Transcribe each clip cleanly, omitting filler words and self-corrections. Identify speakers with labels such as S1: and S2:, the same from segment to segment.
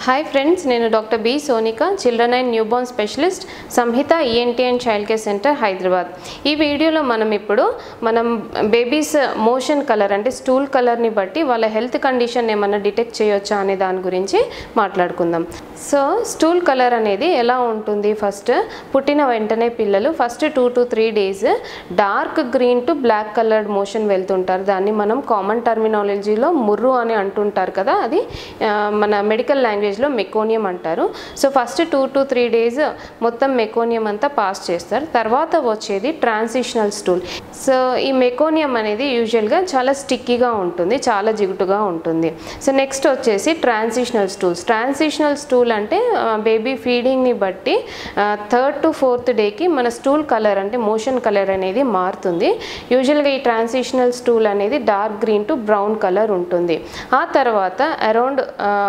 S1: Hi friends, నేను doctor B Sonika, children and newborn specialist, Samhita ENT and child care centre, Hyderabad. ఈ వీడియోలో మనం babies motion colour అంటే stool కలర్ని బట్టి వాళ్ళ హెల్త్ కండిషన్ ఏమన్నా డిటెక్ట్ చేయొచ్చా అనే దాని గురించి మాట్లాడుకుందాం. సో స్టూల్ కలర్ అనేది ఎలా ఉంటుంది? ఫస్ట్ పుట్టిన వెంటనే పిల్లలు first 2 to 3 days dark green to black coloured motion వెళ్తుంటారు. దాన్ని మనం కామన్ టర్మినాలజీలో ముర్రు అని అంటుంటారు కదా, అది మన మెడికల్ లాంగ్వేజ్లో మెకోనియం అంటారు. సో ఫస్ట్ 2 to 3 days మొత్తం మెకోనియం అంతా పాస్ చేస్తారు. తర్వాత వచ్చేది ట్రాన్సిషనల్ స్టూల్. సో ఈ మెకోనియం అనేది యూజువల్గా చాలా స్టిక్కీగా ఉంటుంది, చాలా జిగుటుగా ఉంటుంది. సో నెక్స్ట్ వచ్చేసి ట్రాన్సిషనల్ స్టూల్స్. ట్రాన్సిషనల్ స్టూల్ అంటే బేబీ ఫీడింగ్ని బట్టి 3rd to 4th డేకి మన స్టూల్ కలర్ అంటే మోషన్ కలర్ అనేది మారుతుంది. యూజువల్గా ఈ ట్రాన్సిషనల్ స్టూల్ అనేది dark green to brown colour ఉంటుంది. ఆ తర్వాత అరౌండ్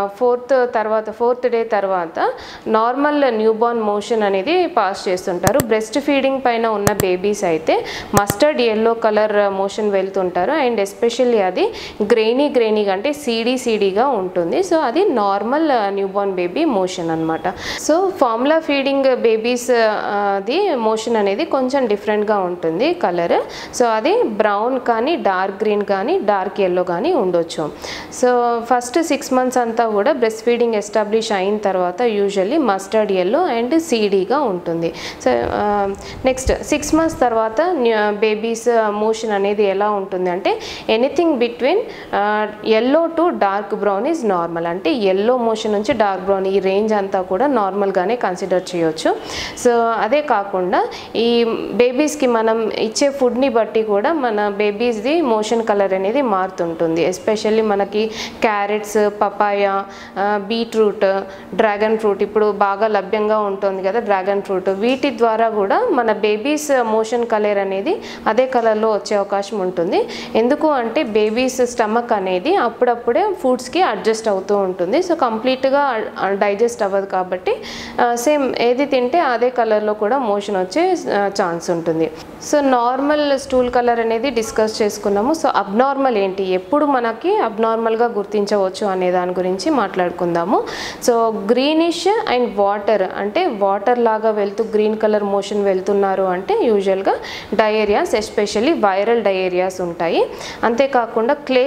S1: 4th డే తర్వాత నార్మల్ న్యూబార్న్ మోషన్ అనేది పాస్ చేస్తుంటారు. బ్రెస్ట్ ఫీడింగ్ పైన ఉన్న బేబీస్ అయితే మస్టర్డ్ ఎల్లో కలర్ మోషన్ వెళ్తుంటారు. అండ్ ఎస్పెషల్లీ అది గ్రెయినీగా అంటే సీడీగా ఉంటుంది. సో అది నార్మల్ న్యూబార్న్ బేబీ మోషన్ అనమాట. సో ఫార్ములా ఫీడింగ్ బేబీస్ అది మోషన్ అనేది కొంచెం డిఫరెంట్గా ఉంటుంది కలర్. సో అది బ్రౌన్ కానీ డార్క్ గ్రీన్ కానీ డార్క్ ఎల్లో కానీ ఉండొచ్చు. సో ఫస్ట్ 6 months అంతా కూడా బ్రెస్ట్ ఫీడింగ్ ఎస్టాబ్లిష్ అయిన తర్వాత యూజువల్లీ మస్టర్డ్ ఎల్లో అండ్ సీడీగా ఉంటుంది. సో నెక్స్ట్ 6 months తర్వాత బేబీస్ మోషన్ అనేది ఎలా ఉంటుంది అంటే anything between yellow to dark brown is normal. అంటే ఎల్లో మోషన్ నుంచి డార్క్ బ్రౌన్ ఈ రేంజ్ అంతా కూడా నార్మల్గానే కన్సిడర్ చేయొచ్చు. సో అదే కాకుండా ఈ బేబీస్కి మనం ఇచ్చే ఫుడ్ని బట్టి కూడా మన బేబీస్ది మోషన్ కలర్ అనేది మారుతుంటుంది. ఎస్పెషల్లీ మనకి carrots, papaya, beetroot, dragon fruit ఇప్పుడు బాగా లభ్యంగా ఉంటుంది కదా డ్రాగన్ ఫ్రూట్, వీటి ద్వారా కూడా మన బేబీస్ మోషన్ కలర్ అనేది అదే కలర్లో వచ్చే అవకాశం ఉంటుంది. ఎందుకు అంటే బేబీస్ స్టమక్ అనేది అప్పుడప్పుడే ఫుడ్స్కి అడ్జస్ట్ అవుతూ ఉంటుంది. సో కంప్లీట్గా డైజెస్ట్ అవ్వదు కాబట్టి సేమ్ ఏది తింటే అదే కలర్లో కూడా మోషన్ వచ్చే ఛాన్స్ ఉంటుంది. సో నార్మల్ స్టూల్ కలర్ అనేది డిస్కస్ చేసుకున్నాము. సో అబ్నార్మల్ ఏంటి, ఎప్పుడు మనకి అబ్నార్మల్గా గుర్తించవచ్చు అనే దాని గురించి మాట్లాడుకుందాము. సో గ్రీనిష్ అండ్ వాటర్ అంటే వాటర్ లాగా వెళ్తూ గ్రీన్ కలర్ మోషన్ వెళ్తున్నారు అంటే యూజువల్గా డయేరియాస్, ఎస్పెషల్లీ వైరల్ డయేరియాస్ ఉంటాయి. అంతేకాకుండా క్లే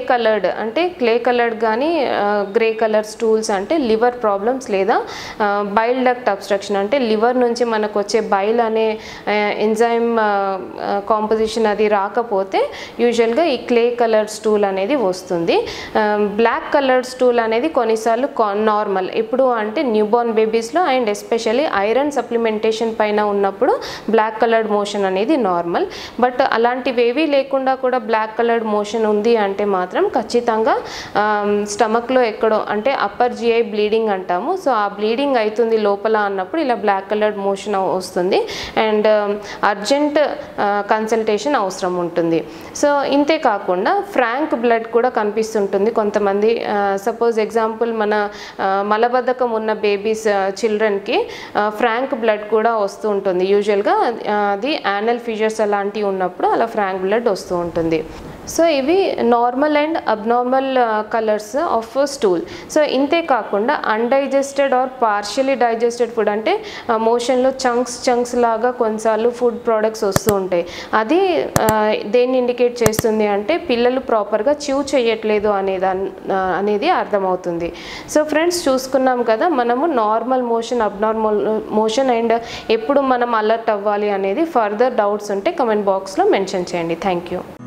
S1: కలర్డ్ కానీ గ్రే కలర్ స్టూల్స్ అంటే లివర్ ప్రాబ్లమ్స్ లేదా బైల్ డక్ట్ అబ్స్ట్రక్షన్ అంటే లివర్ నుంచి మనకు వచ్చే బైల్ అనే ఎంజైమ్ కాంపోజిషన్ అది రాకపోతే యూజువల్గా ఈ క్లే కలర్ స్టూల్ అనేది వస్తుంది. బ్లాక్ కలర్ స్టూల్ అనేది కొన్నిసార్లు నార్మల్, ఎప్పుడు అంటే న్యూబార్న్ బేబీస్లో అండ్ ఎస్పెషల్లీ ఐరన్ సప్లిమెంటేషన్ పైన ఉన్నప్పుడు బ్లాక్ కలర్డ్ మోషన్ అనేది నార్మల్. బట్ అలాంటివేవీ లేకుండా కూడా బ్లాక్ కలర్డ్ మోషన్ ఉంది అంటే మాత్రం ఖచ్చితంగా స్టమక్లో ఎక్కడో అంటే అప్పర్ జిఐ బ్లీడింగ్ అంటాము. సో ఆ బ్లీడింగ్ అవుతుంది లోపల అన్నప్పుడు ఇలా బ్లాక్ కలర్డ్ మోషన్ వస్తుంది అండ్ అర్జెంట్ కన్సల్టేషన్ అవసరం ఉంటుంది. సో ఇంతే కాకుండా ఫ్రాంక్ బ్లడ్ కూడా కనిపిస్తుంటుంది కొంతమంది. సపోజ్ ఎగ్జాంపుల్ మన మలబద్ధకం ఉన్న బేబీస్ చిల్డ్రన్కి ఫ్రాంక్ బ్లడ్ కూడా వస్తూ ఉంటుంది. యూజువల్గా అది యానల్ ఫీజర్స్ అలాంటివి ఉన్నప్పుడు అలా ఫ్రాంక్ బ్లడ్ వస్తూ ఉంటుంది. సో ఇవి normal and abnormal colours of stool. So ఇంతే కాకుండా undigested or partially digested food అంటే మోషన్లో చంక్స్ లాగా కొన్నిసార్లు ఫుడ్ ప్రోడక్ట్స్ వస్తూ ఉంటాయి. అది దేన్ని ఇండికేట్ చేస్తుంది అంటే పిల్లలు ప్రాపర్గా చ్యూ చేయట్లేదు అనేది అర్థమవుతుంది. సో ఫ్రెండ్స్ చూసుకున్నాం కదా, మనము normal motion, abnormal motion and ఎప్పుడు మనం అలర్ట్ అవ్వాలి అనేది. ఫర్దర్ డౌట్స్ ఉంటే కమెంట్ బాక్స్లో మెన్షన్ చేయండి. Thank you.